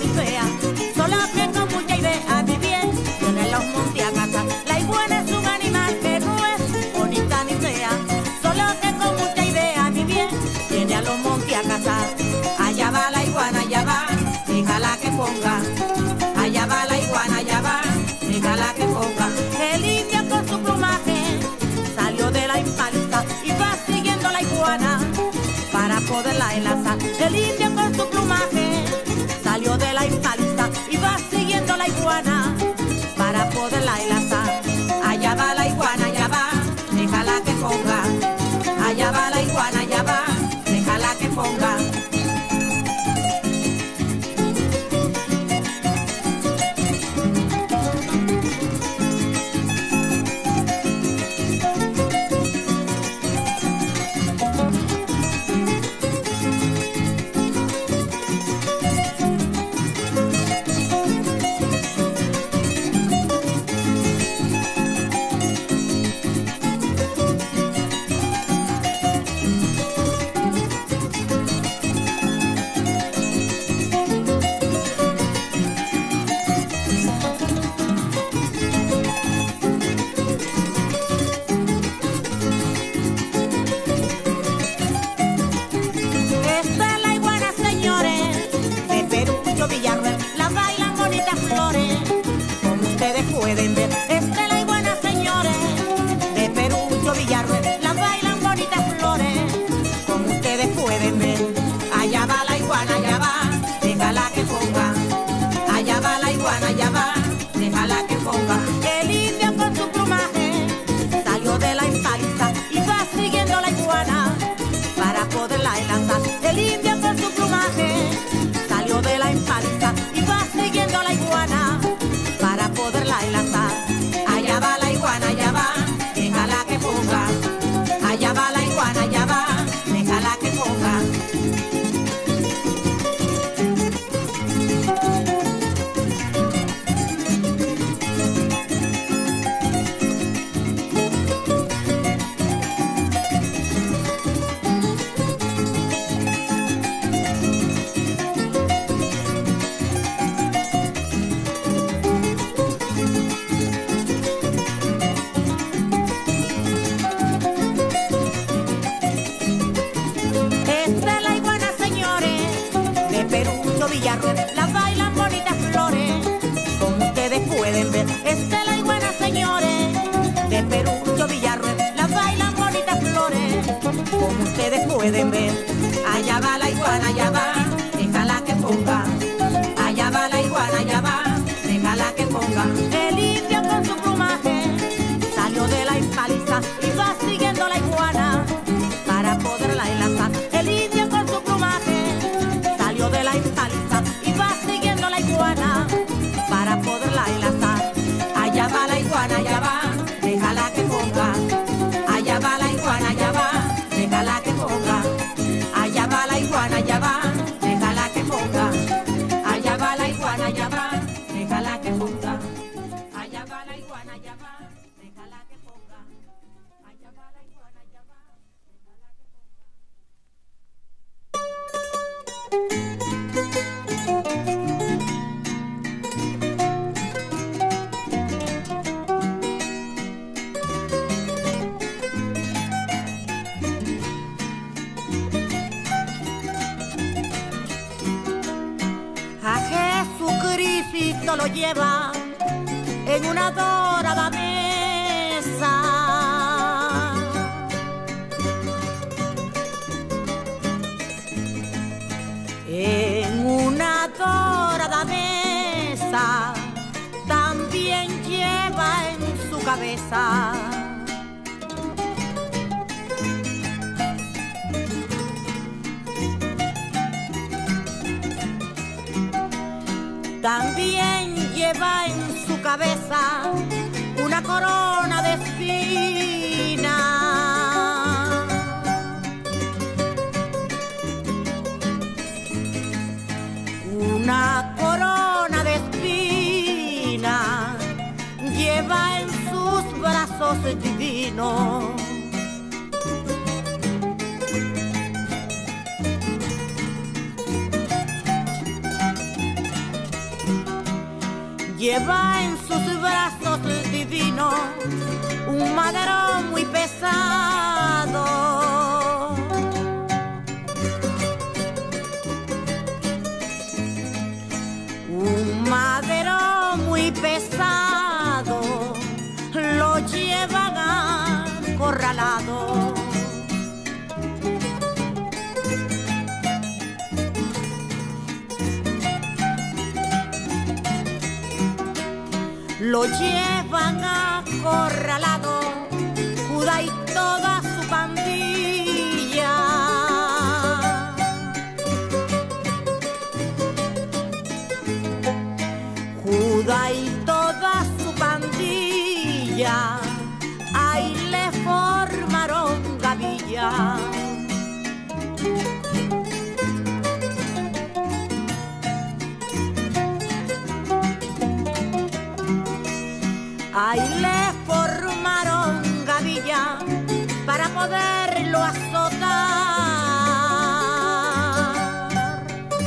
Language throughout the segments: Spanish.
ni fea, solo que con mucha idea mi bien, tiene los montes a cazar. La iguana es un animal que no es bonita ni fea, solo que con mucha idea mi bien, tiene a los montes a cazar. Allá va la iguana, allá va, déjala que ponga. Allá va la iguana, allá va, déjala que ponga. El indio con su plumaje salió de la impaliza y va siguiendo la iguana para poderla enlazar. El indio con su plumaje salió de la impaliza y va siguiendo la iguana para poderla enlazar. Allá va la iguana, allá va, déjala que ponga. Allá va la iguana, allá va, déjala que ponga. Pueden ver, esta es la iguana, señores, de Perucho Villarruel, las bailan bonitas flores, como ustedes pueden ver. Allá va la iguana, allá va, déjala que ponga. Allá va la iguana, allá va, déjala que ponga. El indio con su plumaje salió de la impaliza y va siguiendo la iguana para poderla enlazar. El indio con su plumaje salió de la impaliza y va siguiendo la iguana para poderla enlazar. Allá va la iguana, allá va, déjala que ponga. Allá va la iguana, allá va, déjala que ponga. Villarruel, las bailan bonitas flores, como ustedes pueden ver. Esta es la iguana, señores, de Perucho Villarruel, las bailan bonitas flores, como ustedes pueden ver. Allá va la iguana, allá va, déjala que ponga. Allá va la iguana, allá va, déjala que ponga. El indio con su plumaje salió de la impaliza y va siguiendo la iguana para poderla enlazar. El indio con su plumaje salió de la impaliza y va siguiendo la iguana para poderla enlazar. Allá va la iguana, allá va, déjala que ponga. Allá va la iguana, allá va, déjala que ponga. Allá va la iguana, allá va, déjala que ponga. Allá va la iguana, allá va, déjala que ponga. Allá va la iguana, allá va, déjala que ponga. Allá va la iguana, allá va, déjala que ponga. A Jesucristo lo lleva en una dorada mesa. En una dorada mesa también lleva en su cabeza también lleva en su cabeza una corona de espinas. Una corona de espinas lleva en sus brazos divinos. lleva en sus brazos divinos un madero muy pesado. Un madero muy pesado lo llevan acorralado. Lo llevan acorralado, Judá y toda su pandilla. Judá y toda su pandilla, ahí le formaron gavilla. Ahí le formaron gavilla para poderlo azotar.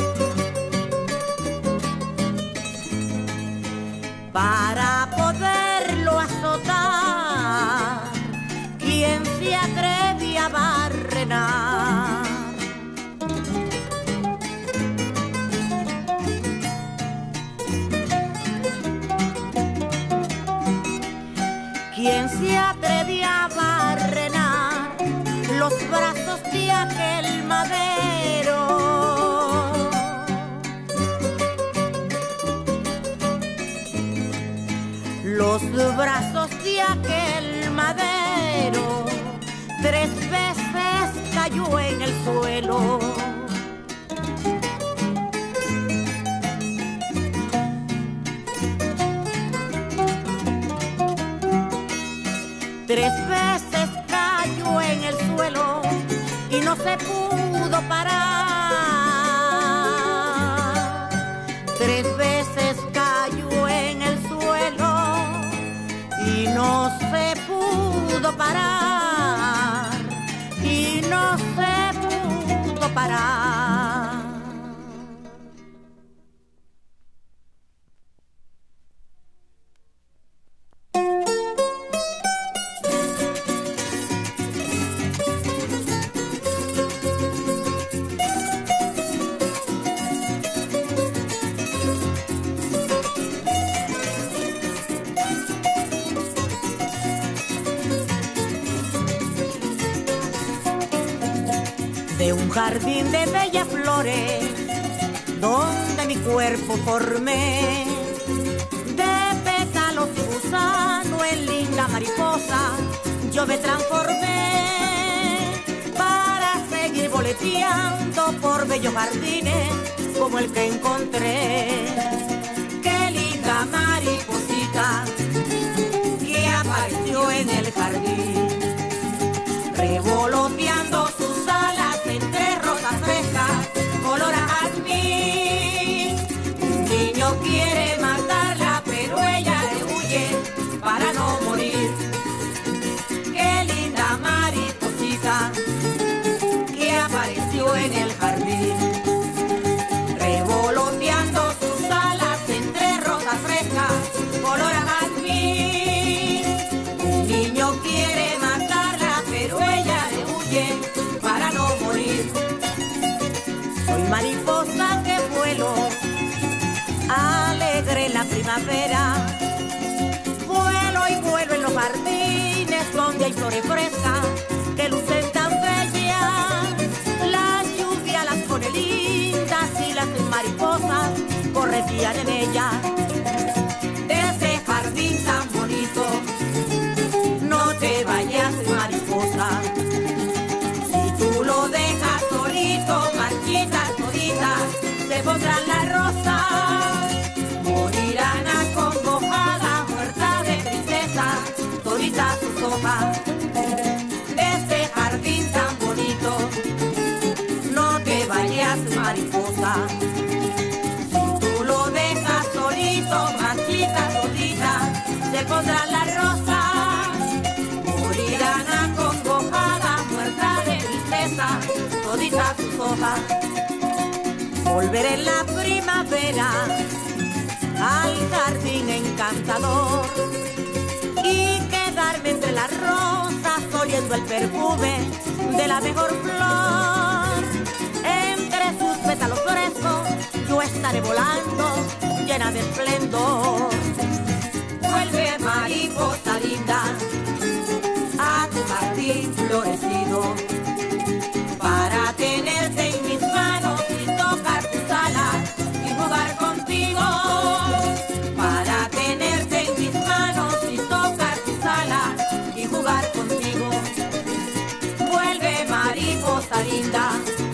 Para poderlo azotar, ¿quién se atreve a barrenar? ¿Quién se atrevía a barrenar los brazos de aquel madero? Los brazos de aquel madero 3 veces cayó en el suelo. Tres veces cayó en el suelo y no se pudo parar. 3 veces cayó en el suelo y no se pudo parar. Y no se pudo parar. De un jardín de bellas flores, donde mi cuerpo formé, de pétalos y gusano en linda mariposa, yo me transformé para seguir boleteando por bellos jardines como el que encontré. Qué linda mariposita que apareció en el jardín, revoloteando sus alas entre rosas frescas, color a jazmín. Un niño quiere matarla, pero ella le huye para no morir. Qué linda mariposita que apareció en el jardín, revoloteando sus alas entre rosas frescas, color a jazmín. Un niño quiere matarla, pero ella le huye para no morir. Soy mariposa que vuelo, alegre en la primavera. Vuelo y vuelo en los jardines donde hay flores frescas que lucen tan bellas. La lluvia las pone lindas y las mariposas correrían en ellas. De ese jardín tan bonito, no te vayas, mariposa. Si tú lo dejas solito, marchitas toditas, se pondrán las rosas, morirán acongojadas, muertas de tristeza, toditas sus hojas. De ese jardín tan bonito, no te vayas, mariposa. Si tú lo dejas solito, marchitas toditas, se pondrán las rosas, morirán acongojadas, muertas de tristeza, toditas sus hojas. Volveré en la primavera al jardín encantador y quedarme entre las rosas oliendo el perfume de la mejor flor. Entre sus pétalos frescos yo estaré volando llena de esplendor. Vuelve, mariposa linda, a tu jardín florecido, para tenerte en mis manos y tocar tus alas y jugar contigo. Para tenerte en mis manos y tocar tus alas y jugar contigo. Vuelve, mariposa linda,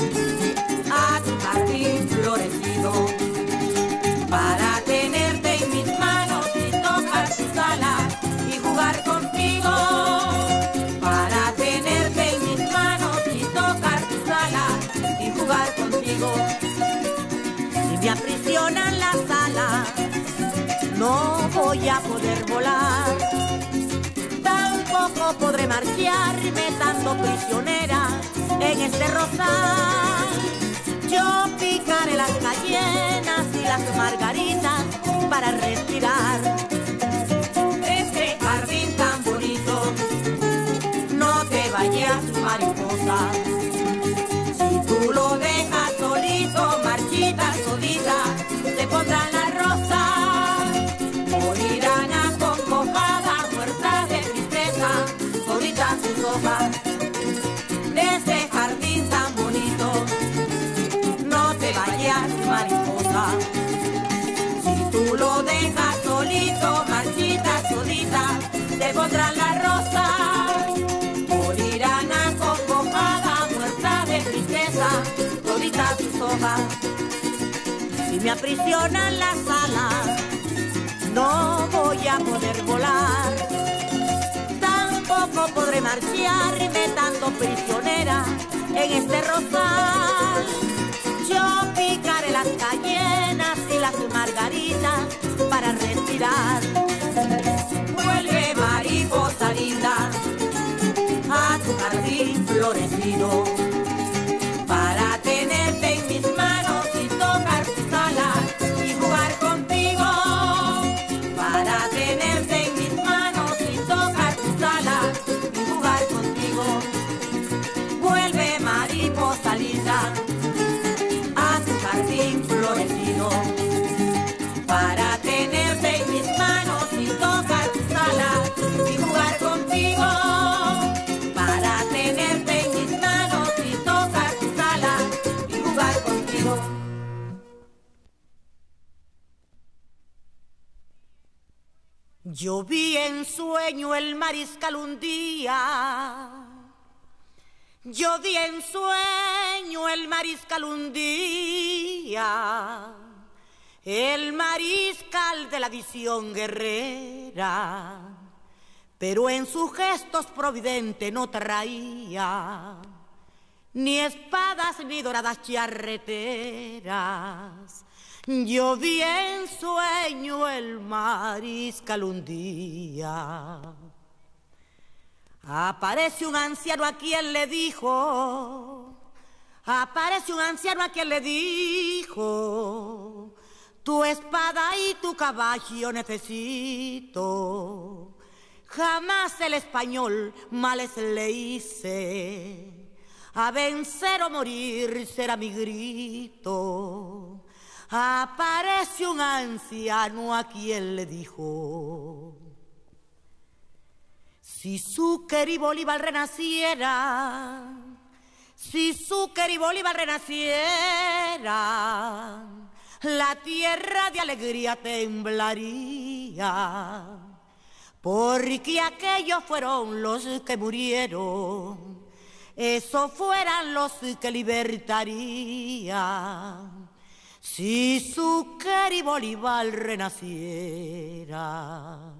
a tu jardín florecido, para tenerte en mis manos y tocar tus alas y jugar contigo. Para tenerte en mis manos y tocar tus alas y jugar contigo. Si me aprisionan las alas, no voy a poder volar. Tampoco podré marcharme tanto prisionera en este rosal. Yo picaré las cayenas y las margaritas para respirar. Este jardín tan bonito, no te vayas, mariposa. Si tú lo dejas solito, marchita, solita, te pondrán las rosas. Morirán acongojadas, muertas de tristeza, toditas sus hojas. De ese jardín tan bonito, no te vayas, mariposa. Si tú lo dejas solito, marchita, solita, te pondrán las rosas. Morirán acongojadas, muertas de tristeza, toditas sus hojas. Si me aprisionan las alas, no voy a poder volar. Tampoco podré marcharme tanto prisionera en este rosal. Yo picaré las cayenas y las margaritas para respirar. Vuelve, mariposa linda, a tu jardín florecido, para tenerte en mis manos y tocar tus alas y jugar contigo. Para tenerte en mis manos y tocar tus alas y jugar contigo. Vuelve, mariposa linda, a tu jardín florecido, para tenerte en mis manos y tocar tus alas y jugar contigo. Para tenerte en mis manos y tocar tus alas y jugar contigo. Yo vi en sueño el mariscal un día. Yo vi en sueño el mariscal un día, el mariscal de la visión guerrera, pero en sus gestos providente no traía ni espadas ni doradas charreteras. Yo vi en sueño el mariscal un día. Aparece un anciano a quien le dijo, aparece un anciano a quien le dijo, tu espada y tu caballo necesito. Jamás el español males le hice, a vencer o morir será mi grito. Aparece un anciano a quien le dijo, si Sucre y Bolívar renaciera, si Sucre y Bolívar renaciera, la tierra de alegría temblaría, porque aquellos fueron los que murieron, esos fueran los que libertarían, si Sucre y Bolívar renaciera.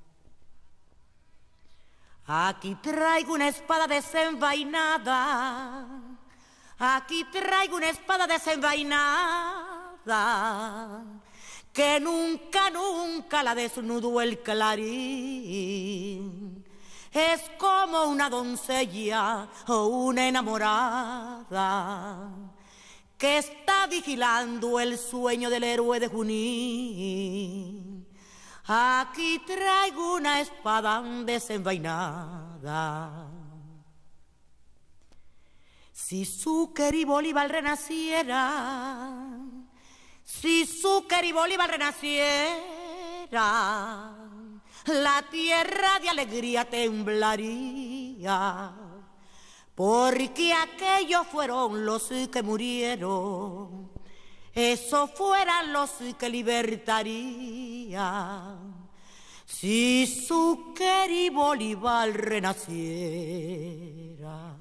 Aquí traigo una espada desenvainada, aquí traigo una espada desenvainada, que nunca, nunca la desnudó el clarín. Es como una doncella o una enamorada que está vigilando el sueño del héroe de Junín. Aquí traigo una espada desenvainada. Si Sucre y Bolívar renaciera, si Sucre y Bolívar renaciera, la tierra de alegría temblaría, porque aquellos fueron los que murieron, esos fueran los que libertarían. Si Sucre y Bolívar renaciera.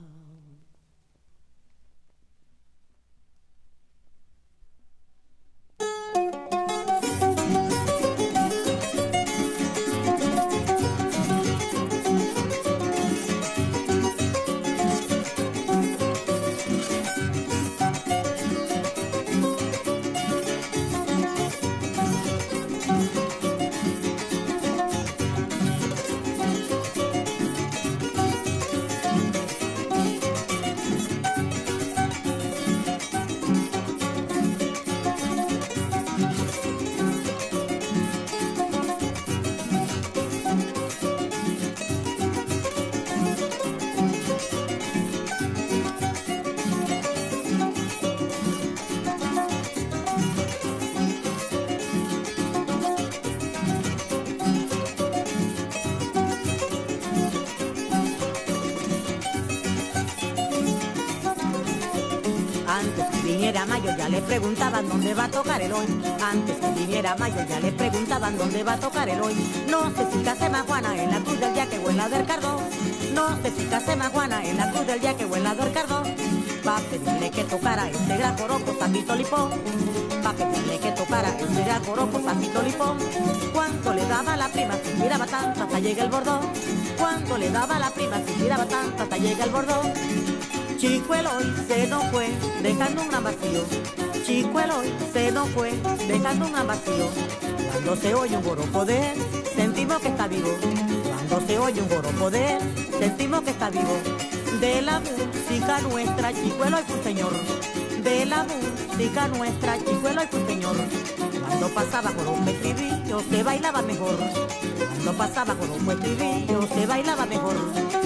Antes que viniera mayo ya le preguntaban dónde va a tocar el hoy. Antes que viniera mayo ya le preguntaban dónde va a tocar el hoy. No sé si Casema Juana en la Cruz del Yaque o en la del Cardón. No sé si Casema Juana en la Cruz del Yaque o en la del Cardón. Pa' pedirle que tocara este gran joropo Sapito Lipón. Pa' pedirle que tocara este gran joropo Sapito Lipón. Cuánto le daba la prima si tiraba tanto hasta llega el bordón. Cuánto le daba la prima si tiraba tanto hasta llega el bordón. Chicuelo hoy se nos fue, dejando un gran vacío. Chicuelo hoy se nos fue, dejando un gran vacío. Cuando se oye un joropo de él, sentimos que está vivo. Cuando se oye un joropo de él, sentimos que está vivo. De la música nuestra, Chicuelo hoy fue un señor. De la música nuestra, Chicuelo hoy fue un señor. Cuando pasaba joropo estribillo, se bailaba mejor. Cuando pasaba joropo estribillo, se bailaba mejor.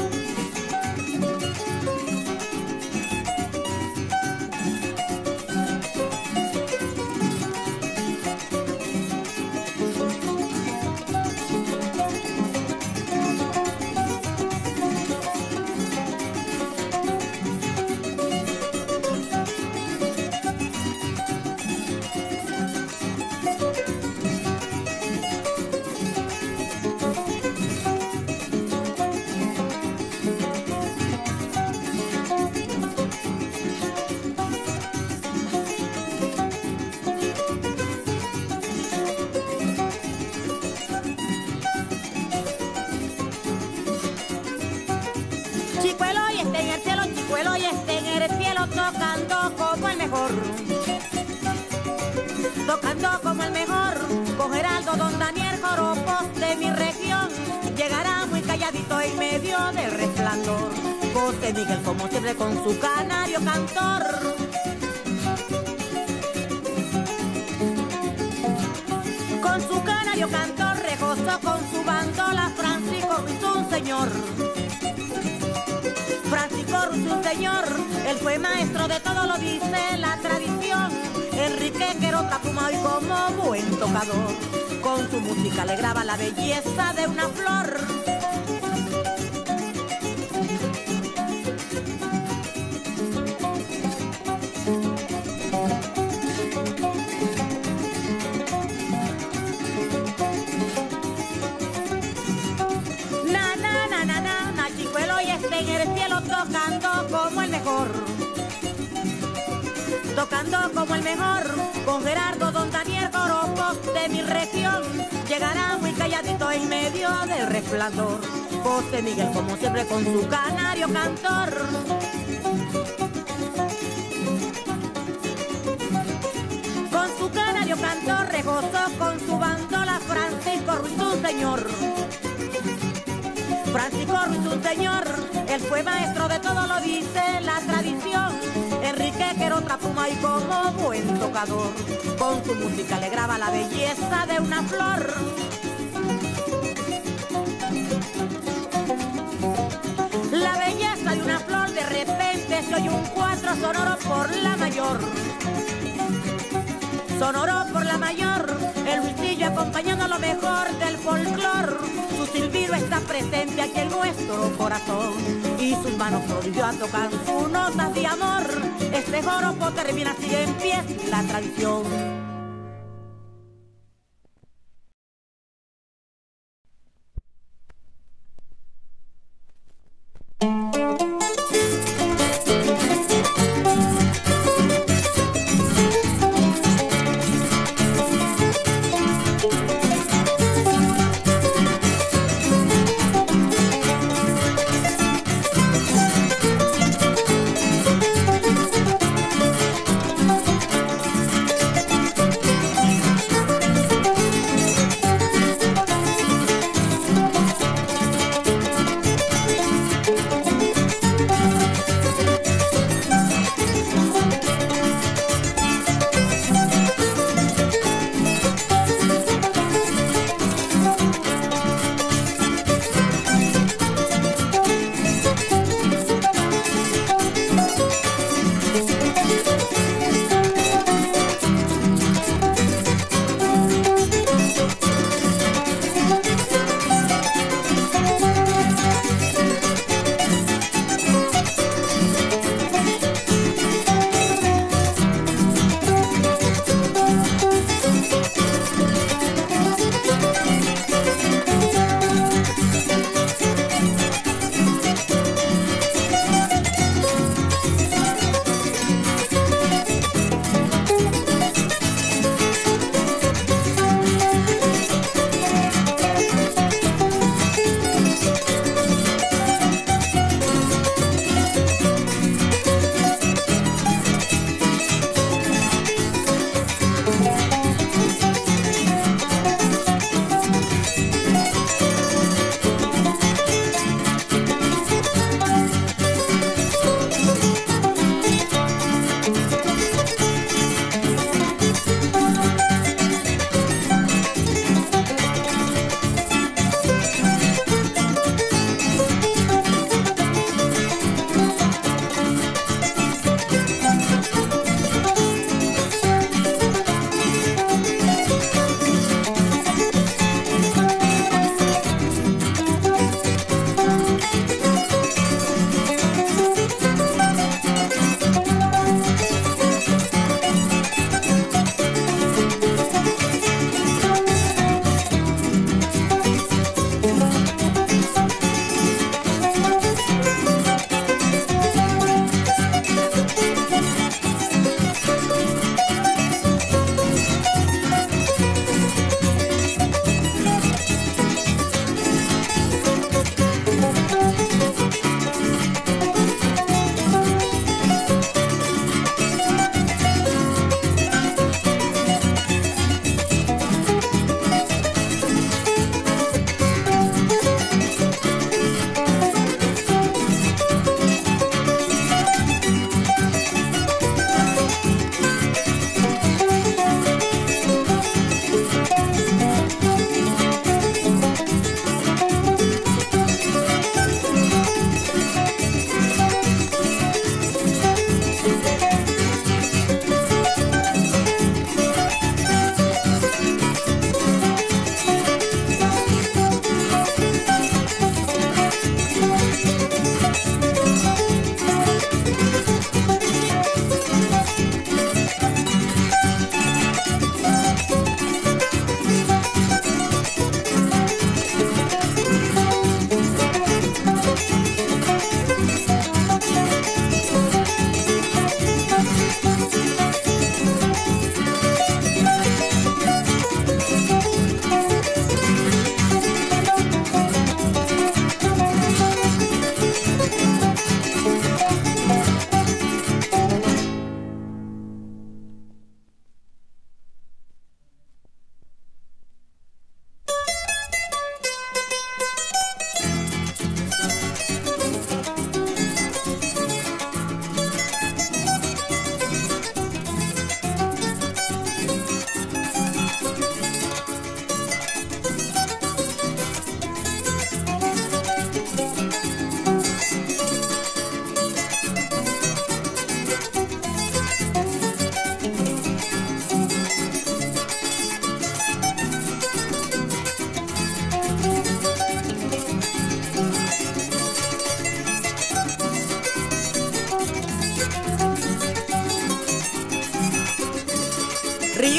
Chicuelo hoy está en el cielo, Chicuelo hoy está en el cielo, tocando como el mejor. Tocando como el mejor, con Geraldo, Don Daniel, joropos de mi región. Llegará muy calladito en medio del resplandor. José Miguel como siempre con su canario cantor. Con su canario cantor, regozo con su bandola, Francisco Ruiz un señor. Francisco Ruiz un señor, él fue maestro de todo, lo dice la tradición. Enrique Querota fumado y como buen tocador, con su música alegraba la belleza de una flor. Na, na, na, na, na, na, Chicuelo hoy está en el cielo tocando como el mejor. Tocando como el mejor, con Gerardo, Don Daniel, joropos de mi región. Llegará muy calladito en medio del resplandor. José Miguel como siempre con su canario cantor. Con su canario cantor, regozó con su bandola, Francisco Ruiz un señor. Francisco Ruiz un señor, él fue maestro de todo, lo dice la tradición. Enrique Querota fuma y como buen tocador, con su música alegraba la belleza de una flor. Cuatro sonoro por la mayor. Sonoro por la mayor, el Luisillo acompañando lo mejor del folclor. Su silbido está presente aquí en nuestro corazón y sus manos prodigios tocan sus notas de amor. Este joropo termina así, en pie la tradición.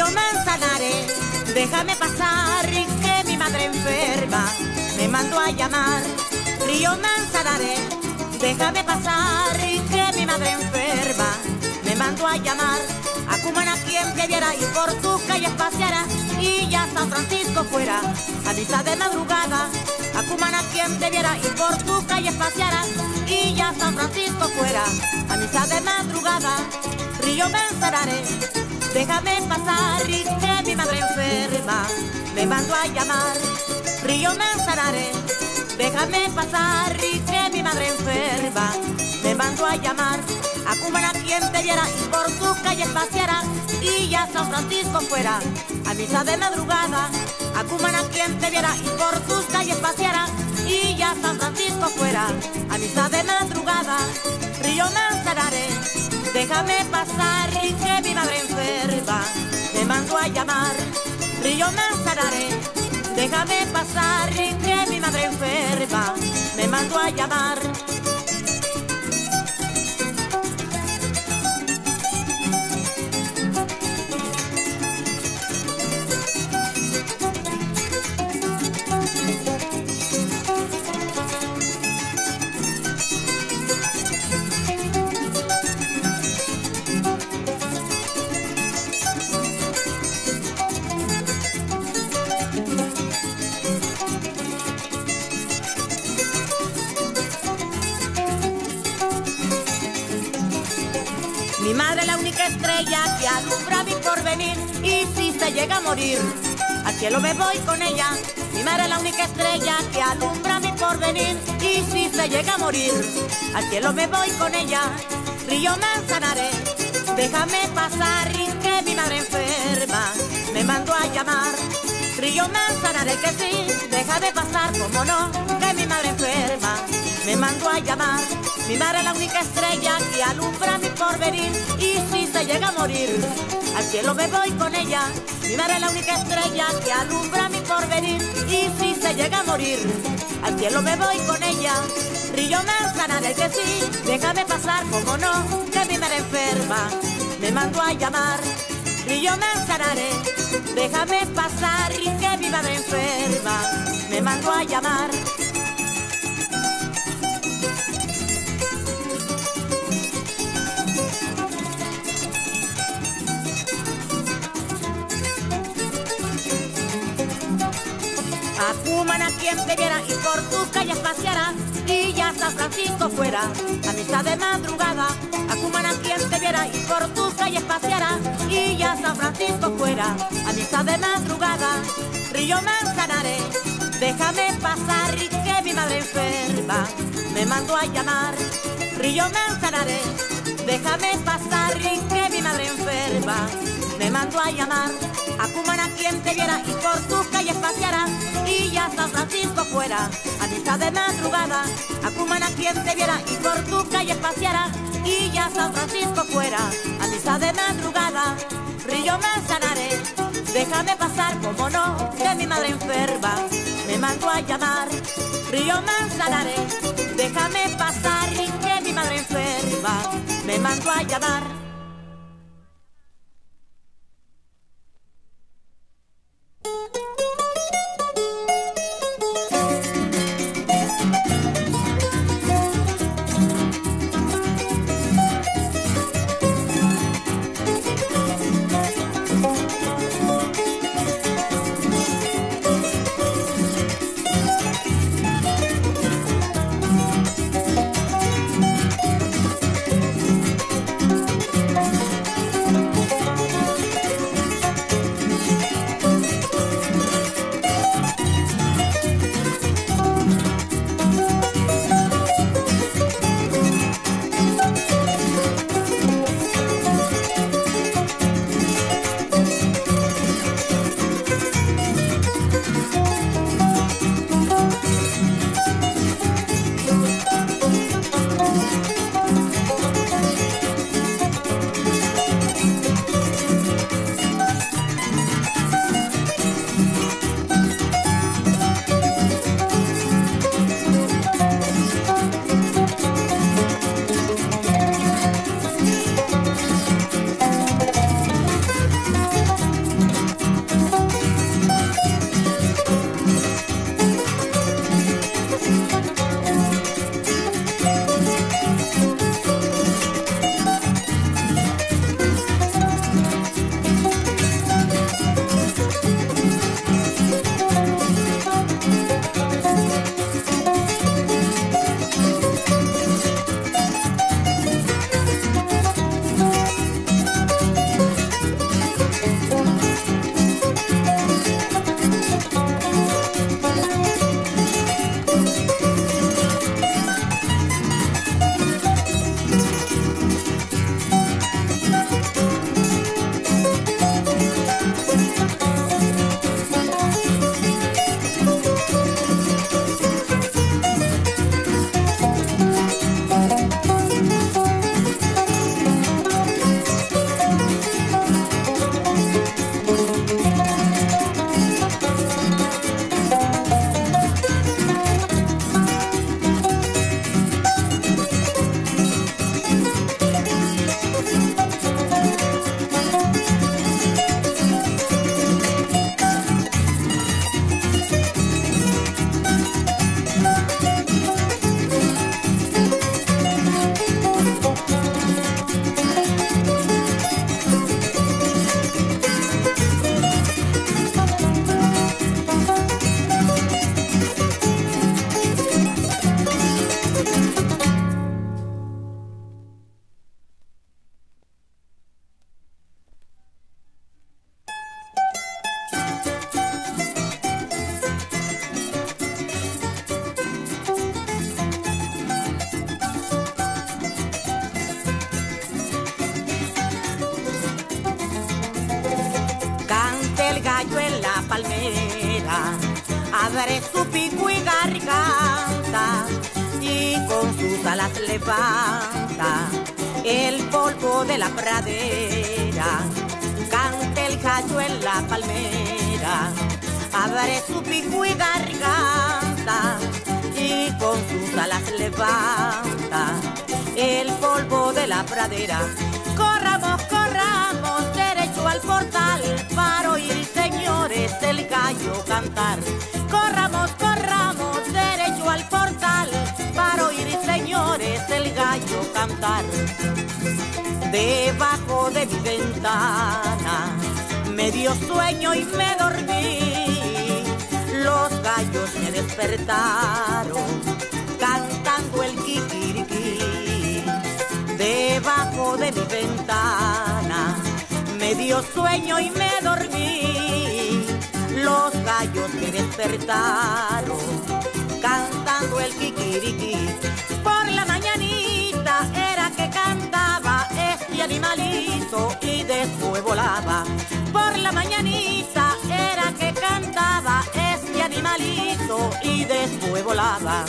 Río Manzanares, déjame pasar que mi madre enferma me mandó a llamar. Río Manzanares, déjame pasar que mi madre enferma me mandó a llamar. A Cumaná quien te viera y por tus calles paseara y ya San Francisco fuera a misa de madrugada. A Cumaná quien te viera y por tus calles paseara y ya San Francisco fuera a misa de madrugada. Río Manzanares, déjame pasar que mi madre enferma me mandó a llamar. Río Manzanares, déjame pasar que mi madre enferma me mandó a llamar. A Cumaná quien te viera y por tus calles paseara y ya San Francisco fuera a misa de madrugada. A Cumaná quien te viera y por tus calles paseara y ya San Francisco fuera a misa de madrugada. Río Manzanares, déjame pasar que mi madre enferma me mandó a llamar. Río Manzanares, déjame pasar que mi madre enferma me mandó a llamar. Mi madre es la única estrella que alumbra mi porvenir y si se llega a morir, al cielo me voy con ella. Mi madre es la única estrella que alumbra mi porvenir y si se llega a morir, al cielo me voy con ella. Río Manzanares, déjame pasar que mi madre enferma me mandó a llamar. Río Manzanares, que sí, déjame pasar, como no, que mi madre enferma me mandó a llamar. Mi madre es la única estrella que alumbra mi porvenir y si se llega a morir, al cielo me voy con ella. Mi madre es la única estrella que alumbra mi porvenir y si se llega a morir, al cielo me voy con ella. Río Manzanares, que sí, déjame pasar, como no, que mi madre enferma me mandó a llamar. Río Manzanares, déjame pasar que mi madre enferma me mandó a llamar. A Cumaná quien te viera y por tus calles paseara y ya San Francisco fuera a misa de madrugada. A Cumaná quien te viera y por tus calles paseara y ya San Francisco fuera a misa de madrugada. Río Manzanares, déjame pasar que mi madre enferma me mandó a llamar. Río Manzanares, déjame pasar que mi madre enferma me mandó a llamar. A Cumaná quien te viera y por tus calles paseara y ya San Francisco fuera a misa de madrugada. A Cumaná quien te viera y por tus calles paseara y ya San Francisco fuera a misa de madrugada. Río Manzanares, déjame pasar, como no, que mi madre enferma me mandó a llamar. Río Manzanares, déjame pasar que mi madre enferma me mandó a llamar. abre su pico y garganta y con sus alas levanta el polvo de la pradera. Canta el gallo en la palmera, abre su pico y garganta y con sus alas levanta el polvo de la pradera. Corramos, corramos, derecho al portal para oír, señores, el gallo cantar. Corramos, corramos, derecho al portal para oír, señores, el gallo cantar. Debajo de mi ventana me dio sueño y me dormí. Los gallos me despertaron cantando el kikiriki. Debajo de mi ventana me dio sueño y me dormí. Los gallos me despertaron cantando el kikiriki. Por la mañanita era que cantaba este animalito y después volaba. Por la mañanita era que cantaba este animalito y después volaba.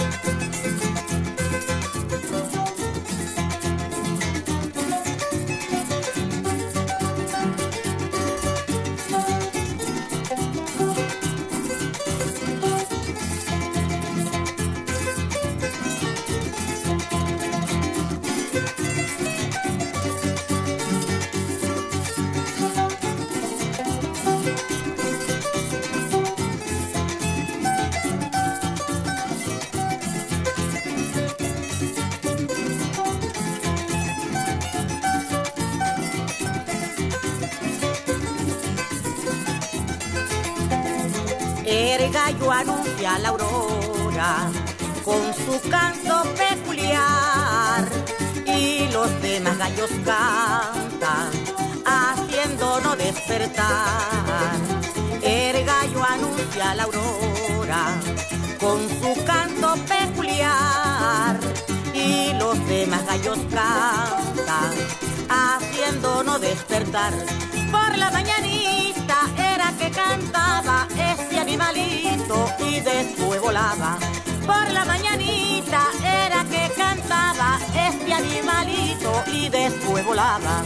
El gallo anuncia la aurora con su canto peculiar y los demás gallos cantan haciéndonos despertar. El gallo anuncia la aurora con su canto peculiar y los demás gallos cantan haciéndonos despertar. Por la mañanita era que cantaba este animalito y después volaba. Por la mañanita era que cantaba este animalito y después volaba.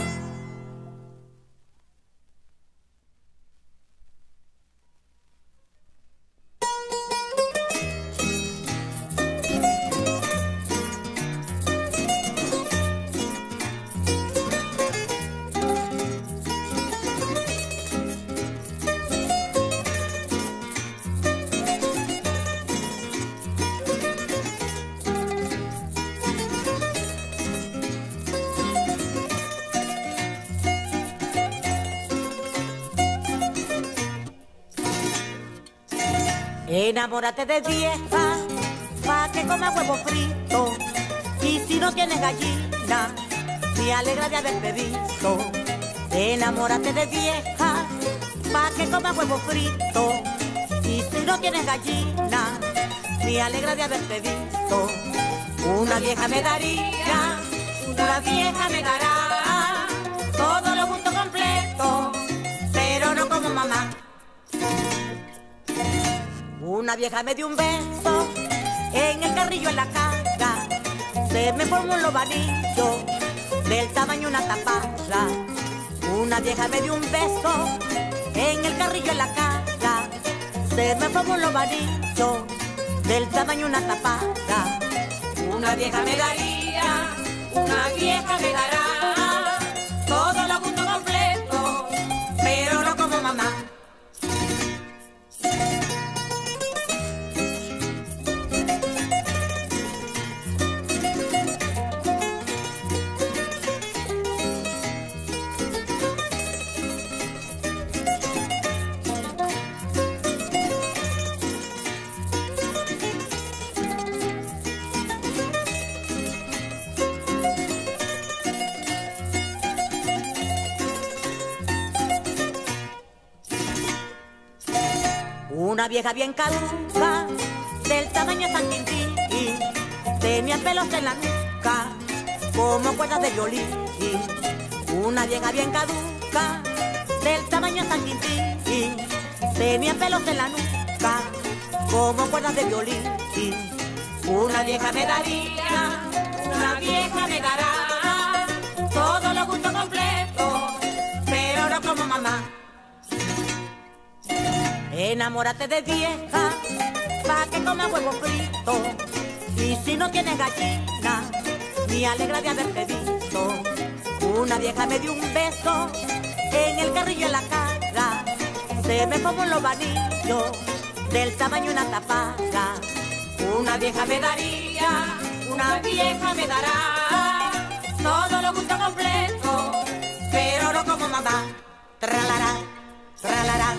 Enamórate de vieja, pa' que coma huevo frito. Y si no tienes gallina, me alegra de haberte visto. Enamórate de vieja, pa' que coma huevo frito. Y si no tienes gallina, me alegra de haberte visto. Una vieja me daría, una vieja me dará todo lo gusto completo, pero no como mamá. Una vieja me dio un beso en el carrillo en la cara, se me formó un lobanillo del tamaño de una tapada. Una vieja me dio un beso en el carrillo en la cara, se me formó un lobanillo del tamaño de una tapada. Una vieja me daría, una vieja me dará todo lo gusto completo, pero no como mamá. Una vieja bien caduca, del tamaño de San Quintín, tenía pelos en la nuca, como cuerdas de violín. Una vieja bien caduca, del tamaño de San Quintín, tenía pelos en la nuca, como cuerdas de violín. Una vieja me daría, una vieja me dará todos los gustos completos, pero no como mamá. Enamórate de vieja, pa' que coma huevo frito, y si no tienes gallina, me alegra de haberte visto. Una vieja me dio un beso en el carrillo en la cara, se me formó los vanillos del tamaño de una tapaga. Una vieja me daría, una vieja me dará todo lo gusto completo, pero no como mamá. Tralará, tralará.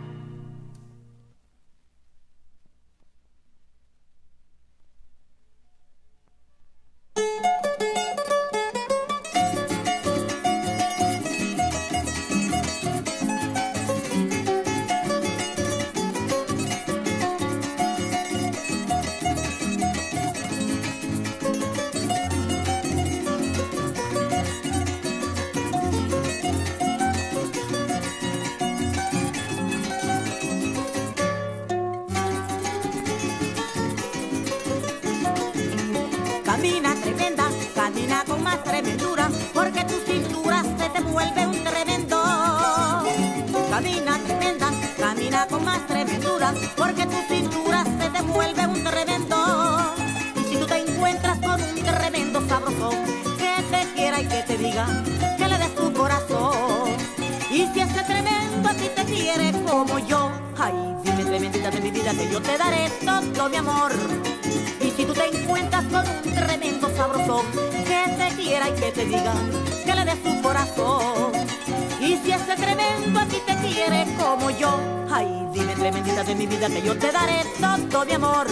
Camina tremenda, camina con más tremendura, porque tu cintura se te vuelve un tremendo. Camina tremenda, camina con más tremendura, porque tu cintura se te vuelve un tremendo. Y si tú te encuentras con un tremendo sabroso, que te quiera y que te diga, que le des tu corazón. Y si ese tremendo a ti te quiere como yo, ay, dime tremendita de mi vida que yo te daré todo mi amor. Y si tú te encuentras con un tremendo sabroso, que te quiera y que te diga, que le des tu corazón. Y si ese tremendo a ti te quiere como yo, ay, dime tremendita de mi vida que yo te daré todo mi amor.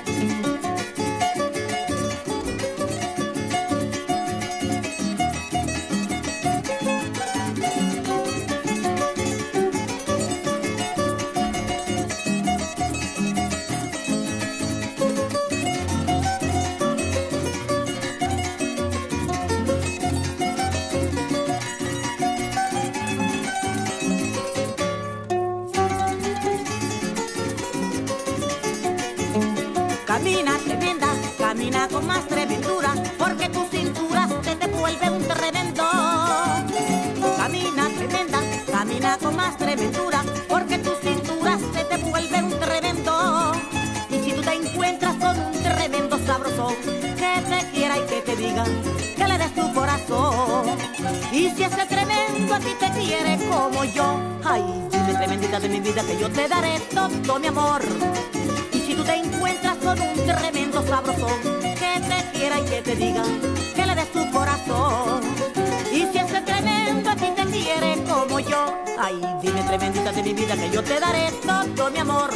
Camina tremenda, camina con más tremendura, porque tu cintura se te vuelve un tremendo. Camina tremenda, camina con más tremendura, porque tu cintura se te vuelve un tremendo. Y si tú te encuentras con un tremendo sabroso, que te quiera y que te diga, que le des tu corazón. Y si ese tremendo a ti te quiere como yo, ay, dime tremendita de mi vida que yo te daré todo mi amor. Si tú te encuentras con un tremendo sabroso, que te quiera y que te diga, que le des tu corazón. Y si ese tremendo a ti te quiere como yo, ay, dime tremendita de mi vida que yo te daré todo mi amor.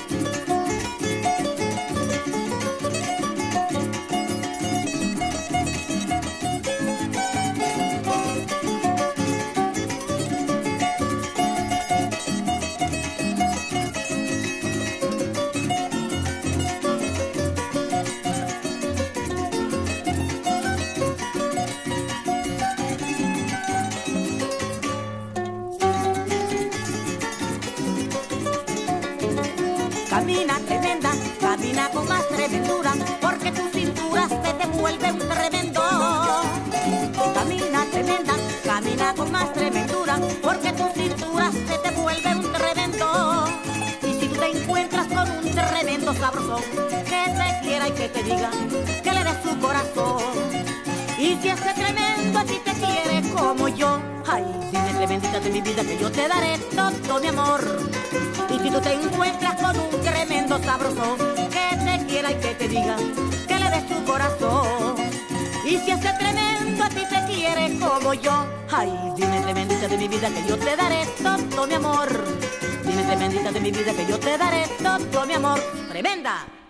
Camina tremenda, camina con más tremendura, porque tu cintura se te vuelve un tremendo. Camina tremenda, camina con más tremendura, porque tu cintura se te vuelve un tremendo. Y si tú te encuentras con un tremendo sabroso, que te quiera y que te diga, que le des tu corazón. Y si ese tremendo a ti te quiere como yo, ay, dime tremendita de mi vida que yo te daré todo mi amor. Y si tú te encuentras con un tremendo sabroso, que te quiera y que te diga, que le des tu corazón. Y si ese tremendo a ti te quiere como yo, ay, dime tremendita de mi vida que yo te daré todo mi amor. Dime tremendita de mi vida que yo te daré todo mi amor. ¡Tremenda!